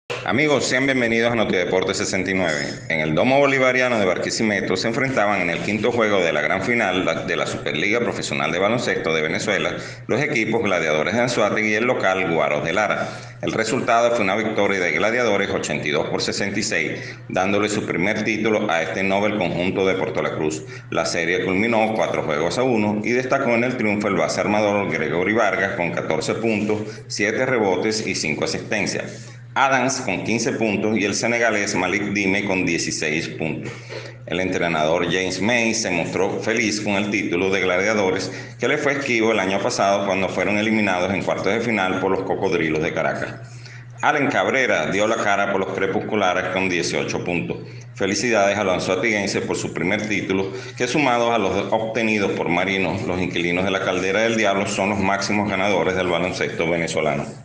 Amigos, sean bienvenidos a Notideporte 69. En el Domo Bolivariano de Barquisimeto se enfrentaban en el quinto juego de la gran final de la Superliga Profesional de Baloncesto de Venezuela los equipos Gladiadores de Anzoátegui y el local Guaros de Lara. El resultado fue una victoria de Gladiadores 82-66, dándole su primer título a este Nobel conjunto de Puerto La Cruz. La serie culminó 4-1 y destacó en el triunfo el base armador Gregory Vargas con 14 puntos, 7 rebotes y 5 asistencias. Adams con 15 puntos y el senegalés Malik Dime con 16 puntos. El entrenador James May se mostró feliz con el título de Gladiadores que le fue esquivo el año pasado cuando fueron eliminados en cuartos de final por los Cocodrilos de Caracas. Allen Cabrera dio la cara por los crepusculares con 18 puntos. Felicidades a los anzoatiguenses por su primer título, que sumados a los obtenidos por Marinos, los inquilinos de la Caldera del Diablo son los máximos ganadores del baloncesto venezolano.